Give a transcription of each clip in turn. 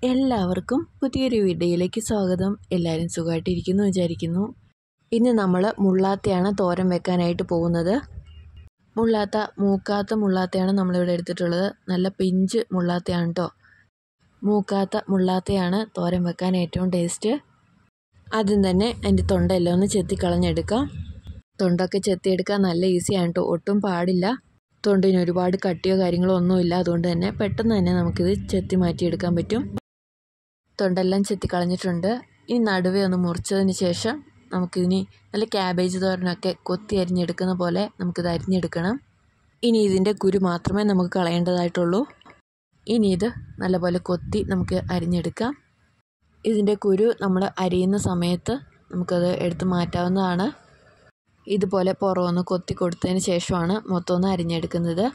എല്ലാവർക്കും പുതിയൊരു വീഡിയോയിലേക്ക് സ്വാഗതം. എല്ലാവരും സുഖമായിട്ടിരിക്കുന്നു വിചാരിക്കുന്നു. ഇന്ന് നമ്മൾ മുള്ളാത്തയാണ് തോരൻ വെക്കാനായിട്ട് പോകുന്നത്. മൂക്കാത്ത മുള്ളാത്തയാണ് നമ്മളിവിടെ എടുത്തിട്ടുള്ളത്. നല്ല പിഞ്ച് മുള്ളാത്തയാണ് കേട്ടോ. മൂക്കാത്ത മുള്ളാത്തയാണ് തോരൻ വെക്കാൻ ഏറ്റവും ടേസ്റ്റ്. ആദ്യം തന്നെ അതിൻ്റെ തൊണ്ടെല്ലാം ഒന്ന് ചെത്തിക്കളഞ്ഞെടുക്കാം. തൊണ്ടൊക്കെ ചെത്തിയെടുക്കാൻ നല്ല ഈസിയാണ് കേട്ടോ, ഒട്ടും പാടില്ല. തൊണ്ടിന് ഒരുപാട് കട്ടിയോ കാര്യങ്ങളോ ഒന്നുമില്ല. അതുകൊണ്ട് തന്നെ പെട്ടെന്ന് തന്നെ നമുക്കിത് ചെത്തി മാറ്റിയെടുക്കാൻ പറ്റും. തൊണ്ടെല്ലാം ചെത്തിക്കളഞ്ഞിട്ടുണ്ട്. ഇനി നടുവേ ഒന്ന് മുറിച്ചതിന് ശേഷം നമുക്കിനി നല്ല ക്യാബേജ് തോരനൊക്കെ കൊത്തി അരിഞ്ഞെടുക്കുന്ന പോലെ നമുക്കിത് അരിഞ്ഞെടുക്കണം. ഇനി ഇതിൻ്റെ കുരു മാത്രമേ നമുക്ക് കളയേണ്ടതായിട്ടുള്ളൂ. ഇനി ഇത് നല്ലപോലെ കൊത്തി നമുക്ക് അരിഞ്ഞെടുക്കാം. ഇതിൻ്റെ കുരു നമ്മൾ അരിയുന്ന സമയത്ത് നമുക്കത് എടുത്ത് മാറ്റാവുന്നതാണ്. ഇതുപോലെ പുറമൊന്ന് കൊത്തി കൊടുത്തതിന് ശേഷമാണ് മൊത്തം ഒന്ന് അരിഞ്ഞെടുക്കുന്നത്.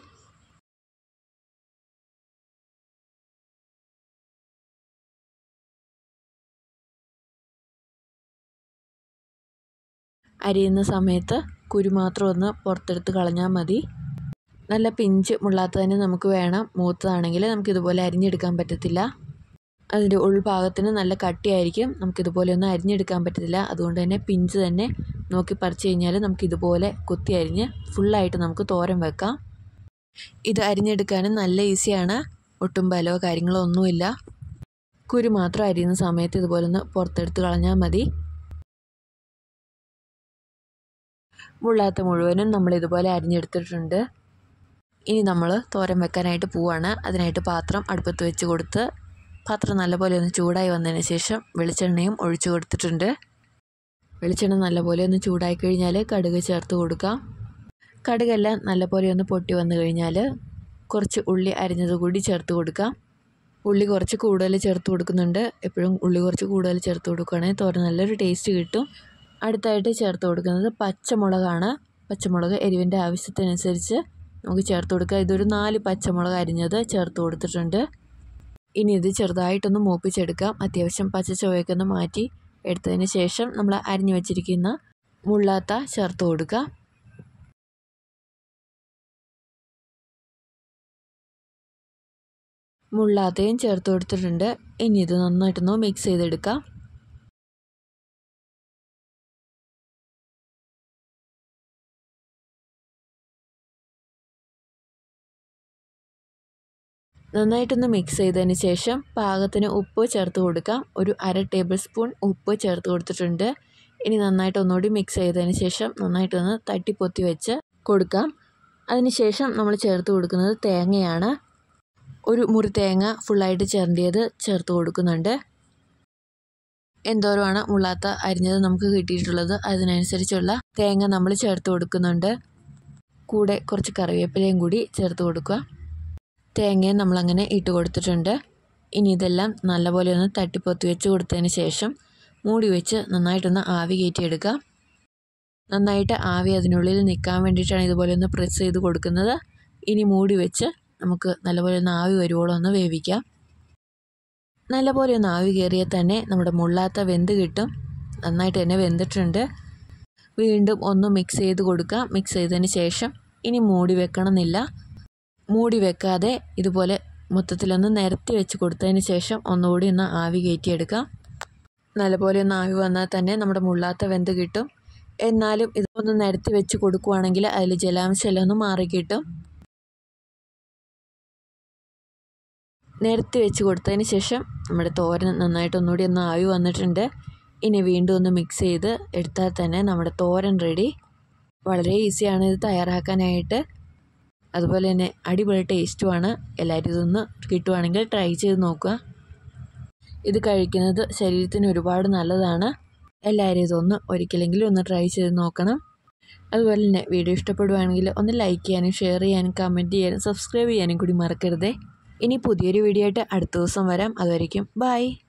അരിയുന്ന സമയത്ത് കുരു മാത്രം ഒന്ന് പുറത്തെടുത്ത് കളഞ്ഞാൽ മതി. നല്ല പിഞ്ച് മുള്ളാത്ത തന്നെ നമുക്ക് വേണം. മൂത്തതാണെങ്കിൽ നമുക്കിതുപോലെ അരിഞ്ഞെടുക്കാൻ പറ്റത്തില്ല. അതിൻ്റെ ഉൾഭാഗത്തിന് നല്ല കട്ടിയായിരിക്കും. നമുക്കിതുപോലെ ഒന്നും അരിഞ്ഞെടുക്കാൻ പറ്റത്തില്ല. അതുകൊണ്ട് തന്നെ പിഞ്ച് തന്നെ നോക്കി പറിച്ച് കഴിഞ്ഞാൽ നമുക്കിതുപോലെ കുത്തി അരിഞ്ഞ് ഫുള്ളായിട്ട് നമുക്ക് തോരൻ വെക്കാം. ഇത് അരിഞ്ഞെടുക്കാനും നല്ല ഈസിയാണ്. ഒട്ടും ബലമോ കാര്യങ്ങളോ ഒന്നുമില്ല. കുരു മാത്രം അരിയുന്ന സമയത്ത് ഇതുപോലെ ഒന്ന് പുറത്തെടുത്ത് കളഞ്ഞാൽ മതി. മുള്ളാത്ത മുഴുവനും നമ്മളിതുപോലെ അരിഞ്ഞെടുത്തിട്ടുണ്ട്. ഇനി നമ്മൾ തോരൻ വെക്കാനായിട്ട് പോവാണ്. അതിനായിട്ട് പാത്രം അടുപ്പത്ത് വെച്ച് കൊടുത്ത് പാത്രം നല്ലപോലെ ഒന്ന് ചൂടായി വന്നതിന് ശേഷം വെളിച്ചെണ്ണയും ഒഴിച്ചു കൊടുത്തിട്ടുണ്ട്. വെളിച്ചെണ്ണ നല്ലപോലെ ഒന്ന് ചൂടായി കഴിഞ്ഞാൽ കടുക് ചേർത്ത് കൊടുക്കാം. കടുകെല്ലാം നല്ലപോലെ ഒന്ന് പൊട്ടി വന്നു കഴിഞ്ഞാൽ കുറച്ച് ഉള്ളി അരിഞ്ഞത് കൂടി ചേർത്ത് കൊടുക്കാം. ഉള്ളി കുറച്ച് കൂടുതൽ ചേർത്ത് കൊടുക്കുന്നുണ്ട്. എപ്പോഴും ഉള്ളി കുറച്ച് കൂടുതൽ ചേർത്ത് കൊടുക്കുകയാണെങ്കിൽ തോരൻ നല്ലൊരു ടേസ്റ്റ് കിട്ടും. അടുത്തായിട്ട് ചേർത്ത് കൊടുക്കുന്നത് പച്ചമുളകാണ്. പച്ചമുളക് എരിവിൻ്റെ ആവശ്യത്തിനനുസരിച്ച് നമുക്ക് ചേർത്ത് കൊടുക്കുക. ഇതൊരു 4 പച്ചമുളക് അരിഞ്ഞത് ചേർത്ത് കൊടുത്തിട്ടുണ്ട്. ഇനി ഇത് ചെറുതായിട്ടൊന്ന് മൂപ്പിച്ചെടുക്കാം. അത്യാവശ്യം പച്ച ചുവയൊക്കെ ഒന്ന് മാറ്റി എടുത്തതിന് ശേഷം നമ്മൾ അരിഞ്ഞു വെച്ചിരിക്കുന്ന മുള്ളാത്ത ചേർത്ത് കൊടുക്കുക. മുള്ളാത്തയും ചേർത്ത് കൊടുത്തിട്ടുണ്ട്. ഇനി ഇത് നന്നായിട്ടൊന്ന് മിക്സ് ചെയ്തെടുക്കാം. നന്നായിട്ടൊന്ന് മിക്സ് ചെയ്തതിന് ശേഷം പാകത്തിന് ഉപ്പ് ചേർത്ത് കൊടുക്കാം. ഒരു 1/2 ടേബിൾ സ്പൂൺ ഉപ്പ് ചേർത്ത് കൊടുത്തിട്ടുണ്ട്. ഇനി നന്നായിട്ട് ഒന്നുകൂടി മിക്സ് ചെയ്തതിന് ശേഷം നന്നായിട്ടൊന്ന് തട്ടിപ്പൊത്തി വെച്ച് കൊടുക്കാം. അതിനുശേഷം നമ്മൾ ചേർത്ത് കൊടുക്കുന്നത് തേങ്ങയാണ്. ഒരു മുറി തേങ്ങ ഫുള്ളായിട്ട് ചിരണ്ടിയത് ചേർത്ത് കൊടുക്കുന്നുണ്ട്. എന്തോരമാണ് മുള്ളാത്ത അരിഞ്ഞത് നമുക്ക് കിട്ടിയിട്ടുള്ളത് അതിനനുസരിച്ചുള്ള തേങ്ങ നമ്മൾ ചേർത്ത് കൊടുക്കുന്നുണ്ട്. കൂടെ കുറച്ച് കറിവേപ്പിലയും കൂടി ചേർത്ത് കൊടുക്കുക. തേങ്ങയും നമ്മളങ്ങനെ ഇട്ട് കൊടുത്തിട്ടുണ്ട്. ഇനി ഇതെല്ലാം നല്ലപോലെ ഒന്ന് തട്ടിപ്പൊത്തി വെച്ച് കൊടുത്തതിന് ശേഷം മൂടി വെച്ച് നന്നായിട്ടൊന്ന് ആവി കയറ്റിയെടുക്കാം. നന്നായിട്ട് ആവി അതിനുള്ളിൽ നിൽക്കാൻ വേണ്ടിയിട്ടാണ് ഇതുപോലെ ഒന്ന് പ്രസ് ചെയ്ത് കൊടുക്കുന്നത്. ഇനി മൂടി വെച്ച് നമുക്ക് നല്ലപോലെ ഒന്ന് ആവി വരുവോളം ഒന്ന് വേവിക്കാം. നല്ലപോലെ ഒന്ന് ആവി കയറിയാൽ തന്നെ നമ്മുടെ മുള്ളാത്ത വെന്ത് കിട്ടും. നന്നായിട്ട് തന്നെ വെന്തിട്ടുണ്ട്. വീണ്ടും ഒന്ന് മിക്സ് ചെയ്ത് കൊടുക്കാം. മിക്സ് ചെയ്തതിന് ശേഷം ഇനി മൂടി വെക്കണമെന്നില്ല. മൂടി വെക്കാതെ ഇതുപോലെ മൊത്തത്തിലൊന്ന് നിരത്തി വെച്ച് കൊടുത്തതിന് ശേഷം ഒന്നുകൂടി ഒന്ന് ആവി കയറ്റിയെടുക്കാം. നല്ലപോലെ ഒന്ന് ആവി വന്നാൽ തന്നെ നമ്മുടെ മുള്ളാത്ത വെന്ത് കിട്ടും. എന്നാലും ഇതൊന്ന് നിരത്തി വെച്ച് കൊടുക്കുകയാണെങ്കിൽ അതിൽ ജലാംശം എല്ലാം ഒന്ന് മാറിക്കിട്ടും. നിരത്തി വെച്ച് കൊടുത്തതിന് ശേഷം നമ്മുടെ തോരൻ നന്നായിട്ട് ഒന്നുകൂടി ഒന്ന് ആവി വന്നിട്ടുണ്ട്. ഇനി വീണ്ടും ഒന്ന് മിക്സ് ചെയ്ത് എടുത്താൽ തന്നെ നമ്മുടെ തോരൻ റെഡി. വളരെ ഈസിയാണ് ഇത് തയ്യാറാക്കാനായിട്ട്. അതുപോലെ തന്നെ അടിപൊളി ടേസ്റ്റുമാണ്. എല്ലാവരും ഇതൊന്ന് കിട്ടുവാണെങ്കിൽ ട്രൈ ചെയ്ത് നോക്കുക. ഇത് കഴിക്കുന്നത് ശരീരത്തിന് ഒരുപാട് നല്ലതാണ്. എല്ലാവരും ഇതൊന്ന് ഒരിക്കലെങ്കിലും ഒന്ന് ട്രൈ ചെയ്ത് നോക്കണം. അതുപോലെ തന്നെ വീഡിയോ ഇഷ്ടപ്പെടുവാണെങ്കിൽ ഒന്ന് ലൈക്ക് ചെയ്യാനും ഷെയർ ചെയ്യാനും കമൻറ്റ് ചെയ്യാനും സബ്സ്ക്രൈബ് ചെയ്യാനും കൂടി മറക്കരുതേ. ഇനി പുതിയൊരു വീഡിയോ ആയിട്ട് അടുത്ത ദിവസം വരാം. അതുവരേക്കും ബൈ.